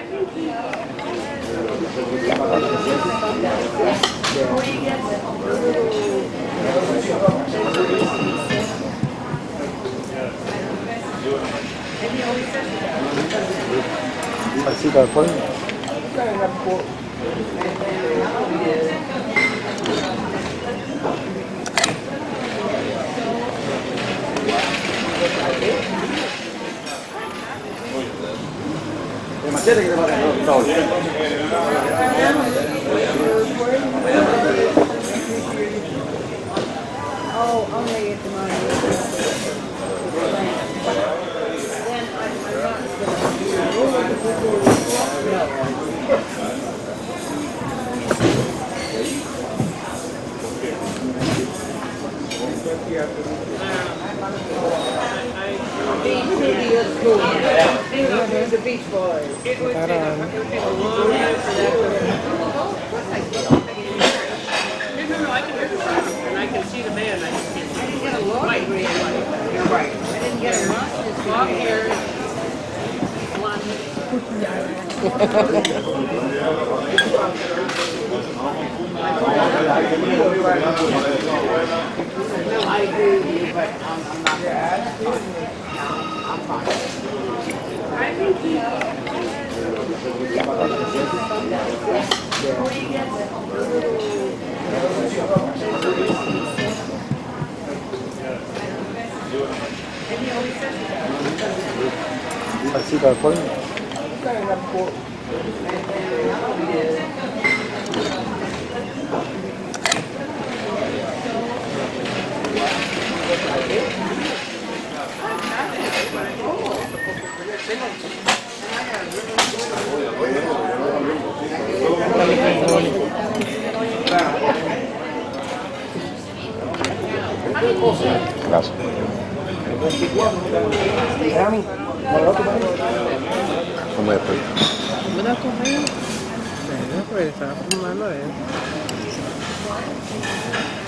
Así tal cual. Machete que te pasa, no, Oh, only at the moment. Then the Beach Boys. It would take a long time for that to... No, I can hear the sound, and I can see the band. I didn't get a law degree in life. You're right. I didn't get a master's degree. Long hair, blonde. I agree with you, but I'm not I'm fine. I think así tal cual. Gracias. ¿Cómo es? ¿Me das correo? Bueno, pues estaba fumando,